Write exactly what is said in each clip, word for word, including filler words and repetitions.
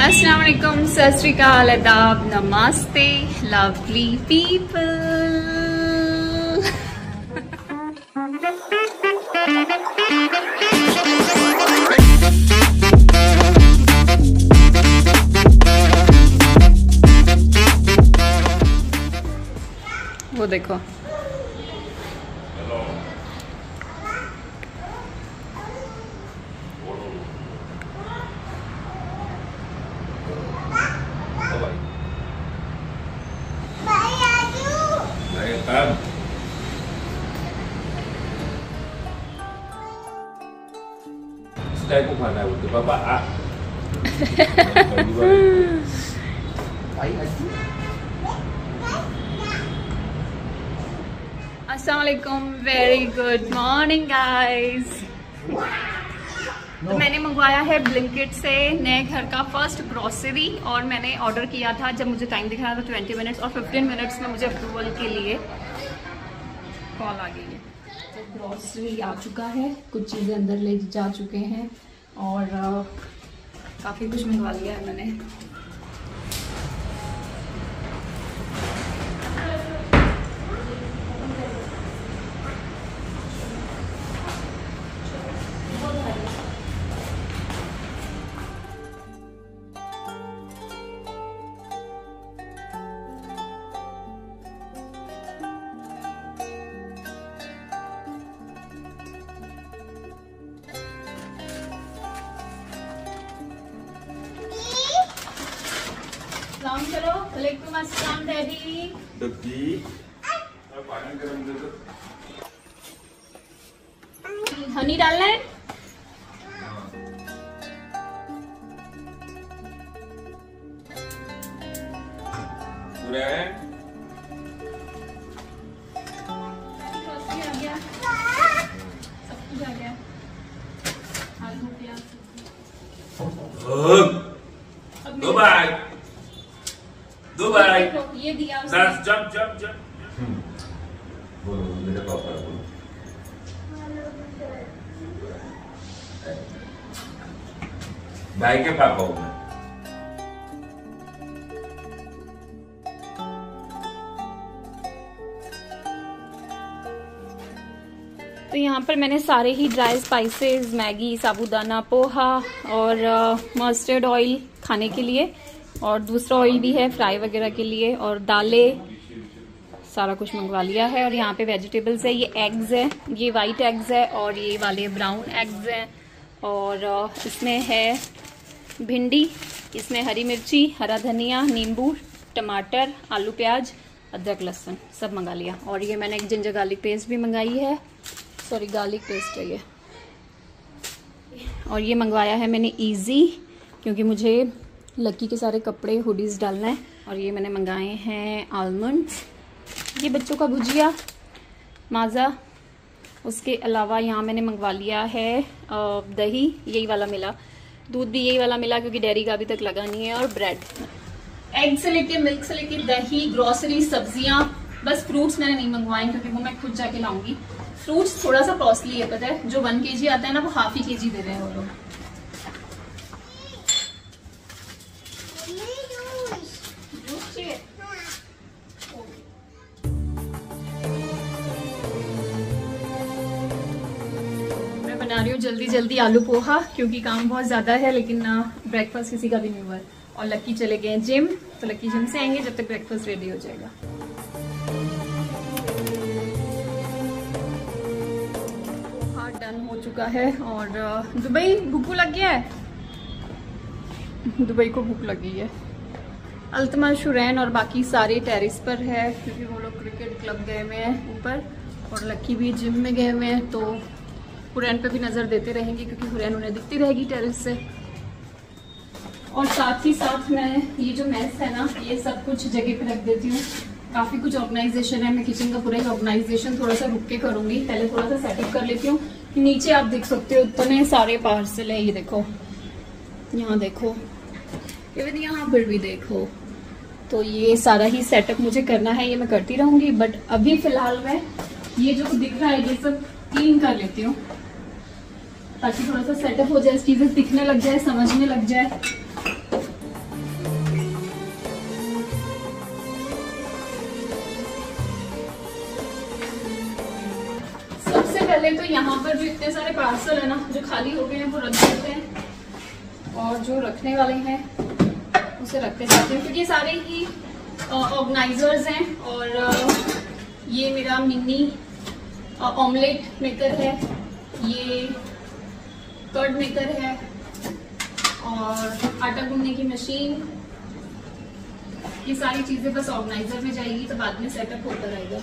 अस्सलाम वालेकुम, सत श्री अकाल, आदाब, नमस्ते लवली पीपल। वो देखो Saya cũng hoàn lại của các bạn ạ. अस्सलाम वालेकुम, वेरी गुड मॉर्निंग गाइस। तो मैंने मंगवाया है ब्लिंकिट से नए घर का फर्स्ट ग्रोसरी, और मैंने ऑर्डर किया था जब मुझे टाइम दिख रहा था ट्वेंटी मिनट्स, और फिफ्टीन मिनट्स में मुझे अप्रूवल के लिए कॉल आ गई है। तो ग्रोसरी आ चुका है, कुछ चीज़ें अंदर ले जा चुके हैं और काफ़ी कुछ मंगवा लिया है मैंने। चलो, वालेकुम अस्सलाम डैडी। हनी डालना है। आ गया, सब कुछ आ गया। आलू प्याज दो बार दो बार ये दिया दस जंप जंप जंप बोलो मेरे पापा बोलो। भाई के पापा हूँ मैं। तो यहाँ पर मैंने सारे ही dry spices, Maggi, sabudana, poha और मस्टर्ड ऑयल खाने के लिए, और दूसरा ऑयल भी है फ्राई वगैरह के लिए, और दालें, सारा कुछ मंगवा लिया है। और यहाँ पे वेजिटेबल्स है, ये एग्स है, ये वाइट एग्स है और ये वाले ब्राउन एग्स हैं, और इसमें है भिंडी, इसमें हरी मिर्ची, हरा धनिया, नींबू, टमाटर, आलू प्याज, अदरक लहसुन सब मंगा लिया। और ये मैंने एक जिंजर गार्लिक पेस्ट भी मंगाई है, सॉरी गार्लिक पेस्ट है ये। और ये मंगवाया है मैंने इजी, क्योंकि मुझे लकी के सारे कपड़े, हुडीज डालना है। और ये मैंने मंगाए हैं आलमंड्स, ये बच्चों का भुजिया, माज़ा। उसके अलावा यहाँ मैंने मंगवा लिया है दही, यही वाला मिला, दूध भी यही वाला मिला क्योंकि डेयरी का अभी तक लगा नहीं है, और ब्रेड। एग से लेके मिल्क से लेके दही, ग्रोसरी, सब्जियाँ, बस फ्रूट्स मैंने नहीं मंगवाए क्योंकि वो मैं खुद जाके लाऊंगी। फ्रूट्स थोड़ा सा कॉस्टली है, पता है, जो वन के जी आता है ना वो हाफ ही के जी दे रहे हैं वो लोग। मैं बना रही हूँ जल्दी जल्दी आलू पोहा, क्योंकि काम बहुत ज्यादा है, लेकिन ब्रेकफास्ट किसी का भी नहीं हुआ है। और लक्की चले गए जिम, तो लक्की जिम से आएंगे जब तक ब्रेकफास्ट रेडी हो जाएगा। डन हो चुका है। और दुबई भूख लग गया है, दुबई को भूख लगी है। अल्तमा, शुरैन और बाकी सारे टेरिस पर है, क्योंकि वो लोग क्रिकेट क्लब गए हुए हैं ऊपर, और लक्की भी जिम में गए हुए हैं। तो हुरैन पे भी नज़र देते रहेंगे, क्योंकि हुरैन उन्हें दिखती रहेगी टेरिस से। और साथ ही साथ मैं ये जो मैस है ना, ये सब कुछ जगह पे रख देती हूँ। काफ़ी कुछ ऑर्गेनाइजेशन है, मैं किचन का पूरा ही ऑर्गेनाइजेशन थोड़ा सा रुक के करूँगी, पहले थोड़ा सा सेटअप कर लेती हूँ। नीचे आप देख सकते हो इतने सारे पार्सल है, ये देखो, यहाँ देखो, इवन यहाँ पर भी देखो। तो ये सारा ही सेटअप मुझे करना है, ये मैं करती रहूंगी। बट अभी फिलहाल मैं ये जो दिख रहा है ये सब क्लीन कर लेती हूँ, ताकि थोड़ा सा सेटअप हो जाए, चीजें दिखने लग जाए, समझने लग जाए। पहले तो यहाँ पर जो इतने सारे पार्सल है ना जो खाली हो गए हैं वो रख देते हैं और जो रखने वाले हैं उसे रखते जाते हैं, क्योंकि ये सारे ही ऑर्गेनाइजर्स हैं। और ये मेरा मिनी ऑमलेट मेकर है, ये कर्ड मेकर है और आटा गूंदने की मशीन। ये सारी चीजें बस ऑर्गेनाइजर में जाएगी तो बाद में सेटअप होता रहेगा।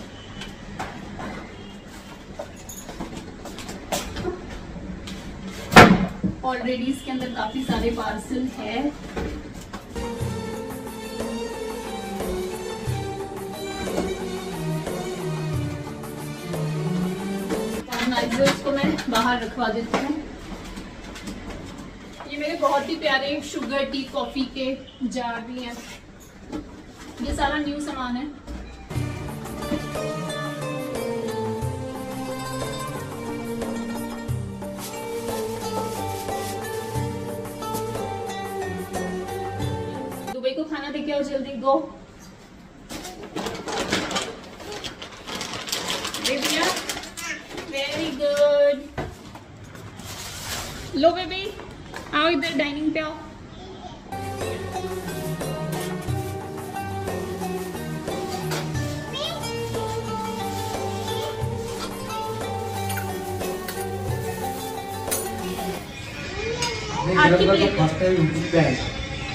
ऑलरेडी इसके अंदर काफी सारे पार्सल है। ऑर्गेनाइजर्स को मैं बाहर रखवा देती हूँ। ये मेरे बहुत ही प्यारे शुगर टी कॉफी के जार भी हैं। ये सारा न्यू सामान है। दुबई को खाना देके आओ जल्दी, गो। Very good. लो बेबी, आओ इधर डाइनिंग पे आओ। आपकी प्लेट फर्स्ट टाइम यूट्यूब पे है।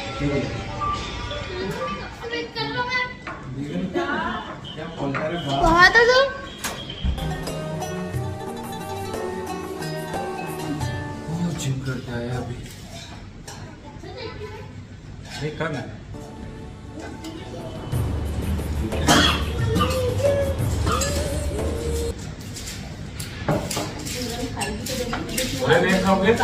बहुत है तो जिम करके आया अभी। देख कर ना नहीं खाओगे?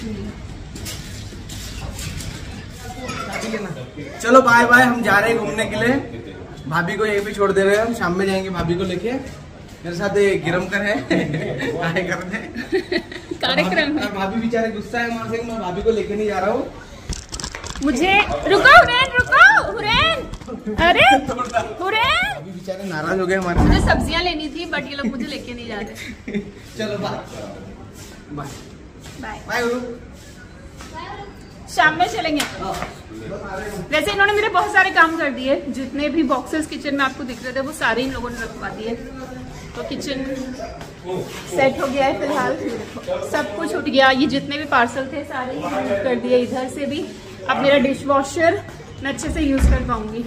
चलो बाय बाय, हम जा रहे हैं घूमने के लिए। भाभी को यहीं पे छोड़ दे रहे हैं, हम शाम में जाएंगे भाभी को लेके। मेरे साथ एक गिरमकर है कार्यक्रम है कार्यक्रम है। भाभी बेचारे गुस्सा है हमारे से, मैं भाभी को लेके नहीं जा रहा हूँ। मुझे रुको हुरैन, रुको हुरैन, अरे हुरैन, भाभी बेचारे नाराज हो गए हमारे। मुझे सब्जियां लेनी थी बट ये लोग मुझे लेके नहीं जा रहे। चलो बाय बाय बाय बाय गुरु, शाम में चलेंगे। वैसे इन्होंने मेरे बहुत सारे काम कर दिए। जितने भी बॉक्सेस किचन में आपको दिख रहे थे वो सारे इन लोगों ने रखवा दिए। तो किचन सेट हो गया है फिलहाल। सब कुछ उठ गया। ये जितने भी पार्सल थे सारे यूज कर दिए। इधर से भी अब मेरा डिश वॉशर मैं अच्छे से यूज कर पाऊंगी।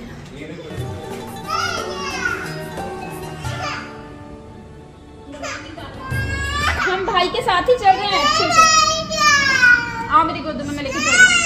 हम भाई के साथ ही चल रहे हैं अच्छे से। आओ मेरी गोद में, मैं लेके चल रही हूँ।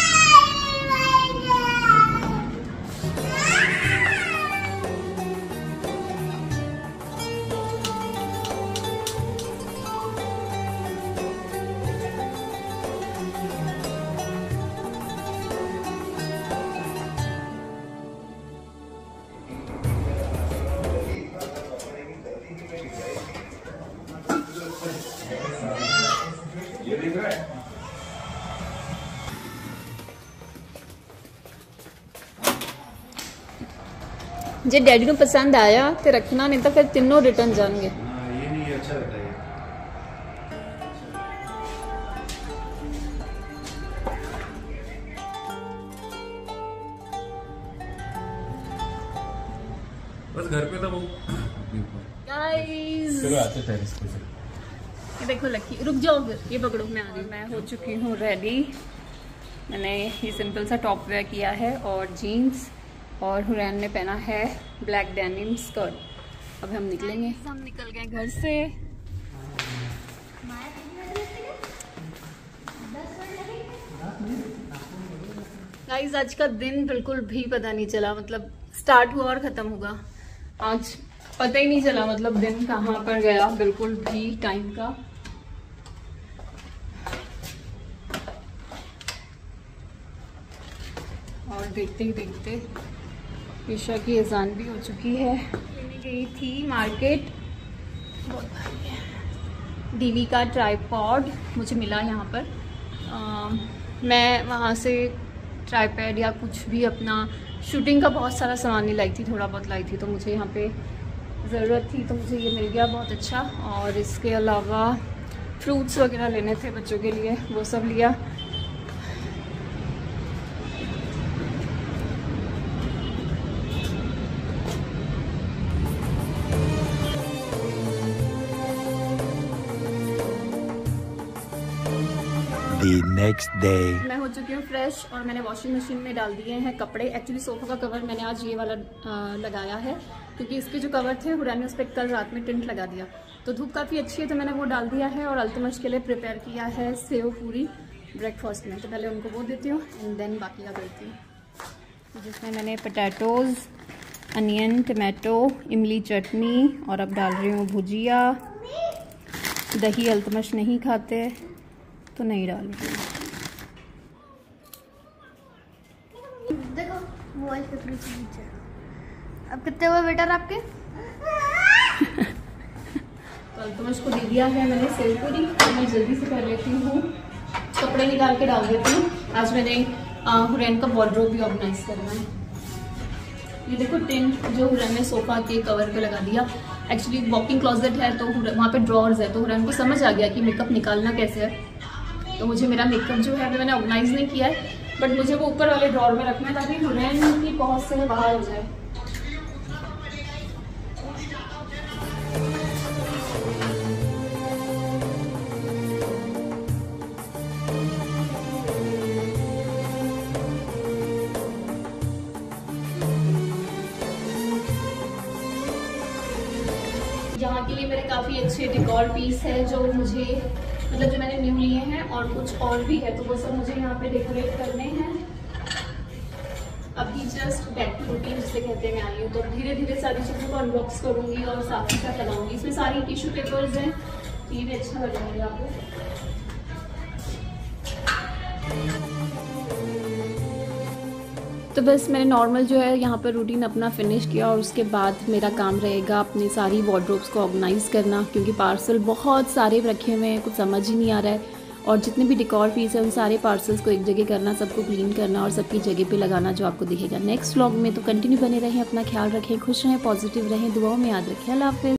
ये दिख रहा है? जे डैडी को पसंद आया तो रखना, नहीं तो फिर तीनों रिटर्न जाएंगे। हाँ, ये नहीं अच्छा रहता है। बस घर पे था वो। गाइस चलो आते टेरेस पे। ये देखो लकी, रुक जाओ फिर, ये पकड़ो, मैं आ रही। मैं हो चुकी हूँ रेडी। मैंने ये सिंपल सा टॉप वेयर किया है और जीन्स, और हुरैन ने पहना है ब्लैक डेनिम स्कर्ट। अब हम निकलेंगे। हम निकल गए घर से। गाइस आज का दिन बिल्कुल भी पता नहीं चला, मतलब स्टार्ट हुआ और खत्म होगा। आज पता ही नहीं चला मतलब दिन कहाँ पर गया, बिल्कुल भी टाइम का। और देखते ही देखते ईशा की अजान भी हो चुकी है। मैं गई थी मार्केट, बहुत भारी है। डीवी का ट्राइपॉड मुझे मिला यहाँ पर। आ, मैं वहाँ से ट्राइपैड या कुछ भी अपना शूटिंग का बहुत सारा सामान नहीं लाई थी, थोड़ा बहुत लाई थी, तो मुझे यहाँ पे ज़रूरत थी तो मुझे ये मिल गया, बहुत अच्छा। और इसके अलावा फ्रूट्स वगैरह लेने थे बच्चों के लिए, वो सब लिया। The next day. मैं हो चुकी हूँ फ्रेश और मैंने वॉशिंग मशीन में डाल दिए हैं कपड़े। एक्चुअली सोफा का कवर मैंने आज ये वाला आ, लगाया है, क्योंकि इसके जो कवर थे हुरैन ने उस पर कल रात में टिंट लगा दिया, तो धूप काफ़ी अच्छी है तो मैंने वो डाल दिया है। और अल्तमश के लिए प्रिपेयर किया है सेव पूरी ब्रेकफास्ट में, तो पहले उनको वो देती हूँ एंड देन बाकी का करती हूँ। जिसमें मैंने पोटैटोज़, अनियन, टमाटो, इमली चटनी और अब डाल रही हूँ भुजिया। दही अल्तमश नहीं खाते तो नहीं डाल रही। देखो मोबाइल के थ्रू नीचे। अब कितने हुए बेटर आपके? तो अल्तमश को दे दिया है मैंने सेव पूरी, तो मैं जल्दी से कर लेती हूँ, कपड़े निकाल के डाल देती हूँ। आज मैंने हुरैन का वार्डरोब भी ऑर्गेनाइज करना है। ये देखो टेंट जो हुरैन ने सोफा के कवर पे लगा दिया। एक्चुअली वॉकिंग क्लोजेट है तो वहाँ पे ड्रॉर्स है, तो हुरैन को समझ आ गया कि मेकअप निकालना कैसे है, तो मुझे मेरा मेकअप जो है मैंने ऑर्गेनाइज नहीं किया है, बट मुझे वो ऊपर वाले ड्रॉर में रखना है ताकि हुरैन की पहुँच से बाहर हो जाए। यहाँ के लिए मेरे काफ़ी अच्छे डेकोर पीस है जो मुझे मतलब जो मैंने न्यू लिए हैं, और कुछ और भी है तो वो सब मुझे यहाँ पे डेकोरेट करने हैं। अभी जस्ट बैक टू रूटीन जिसे कहते हैं मैं आई हूँ, तो धीरे धीरे सारी चीज़ों को अनबॉक्स करूँगी और साथ ही साथ लगाऊंगी। इसमें सारी टिश्यू पेपर्स हैं, ये भी अच्छा लगेगा आपको। तो बस मैंने नॉर्मल जो है यहाँ पर रूटीन अपना फिनिश किया और उसके बाद मेरा काम रहेगा अपनी सारी वार्डरोब्स को ऑर्गेनाइज़ करना, क्योंकि पार्सल बहुत सारे रखे हुए हैं, कुछ समझ ही नहीं आ रहा है। और जितने भी डेकोर पीस है उन सारे पार्सल्स को एक जगह करना, सबको क्लीन करना और सबकी जगह पे लगाना जो आपको दिखेगा नेक्स्ट व्लॉग में। तो कंटिन्यू बने रहें, अपना ख्याल रखें, खुश रहें, पॉजिटिव रहें, दुआओं में याद रखें। अल्लाह हाफ़िज़।